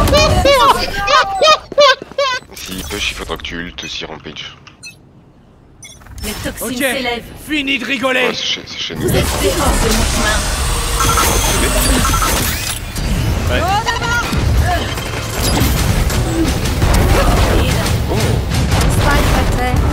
S'il push, il faudra que tu ultes aussi Rampage. Les toxines s'élèvent. Fini de rigoler. Ouais, c'est chez nous. Vous êtes hors de mon chemin. Ouais. Spike à terre.